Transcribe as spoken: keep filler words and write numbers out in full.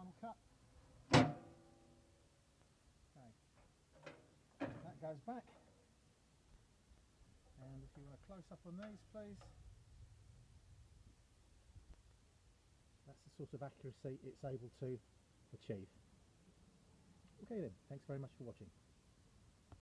final cut. Okay. That goes back. And if you want a close up on these, please. That's the sort of accuracy it's able to achieve. Okay then, thanks very much for watching.